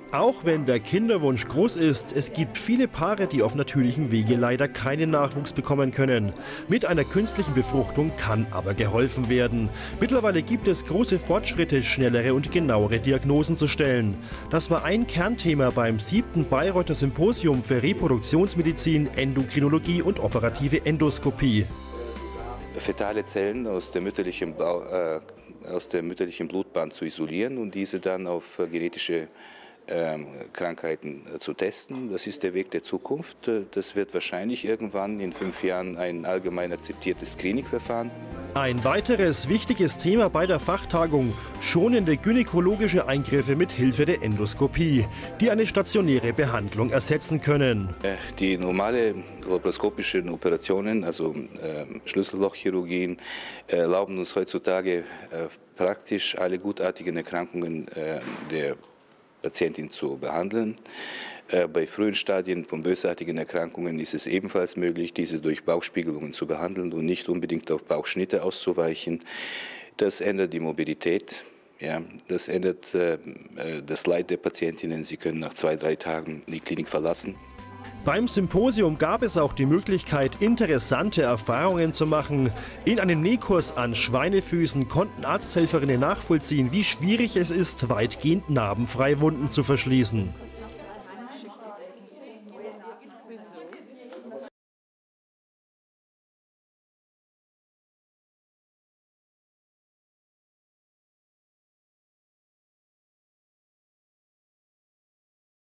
Auch wenn der Kinderwunsch groß ist, es gibt viele Paare, die auf natürlichem Wege leider keinen Nachwuchs bekommen können. Mit einer künstlichen Befruchtung kann aber geholfen werden. Mittlerweile gibt es große Fortschritte, schnellere und genauere Diagnosen zu stellen. Das war ein Kernthema beim 7. Bayreuther Symposium für Reproduktionsmedizin, Endokrinologie und operative Endoskopie. Fetale Zellen aus der mütterlichen Blutbahn zu isolieren und diese dann auf genetische Krankheiten zu testen. Das ist der Weg der Zukunft. Das wird wahrscheinlich irgendwann in 5 Jahren ein allgemein akzeptiertes Screening-Verfahren. Ein weiteres wichtiges Thema bei der Fachtagung: schonende gynäkologische Eingriffe mit Hilfe der Endoskopie, die eine stationäre Behandlung ersetzen können. Die normale laparoskopischen Operationen, also Schlüssellochchirurgien, erlauben uns heutzutage praktisch alle gutartigen Erkrankungen der Patientin zu behandeln. Bei frühen Stadien von bösartigen Erkrankungen ist es ebenfalls möglich, diese durch Bauchspiegelungen zu behandeln und nicht unbedingt auf Bauchschnitte auszuweichen. Das ändert die Mobilität, ja, das ändert das Leid der Patientinnen. Sie können nach 2, 3 Tagen die Klinik verlassen. Beim Symposium gab es auch die Möglichkeit, interessante Erfahrungen zu machen. In einem Nähkurs an Schweinefüßen konnten Arzthelferinnen nachvollziehen, wie schwierig es ist, weitgehend narbenfreie Wunden zu verschließen.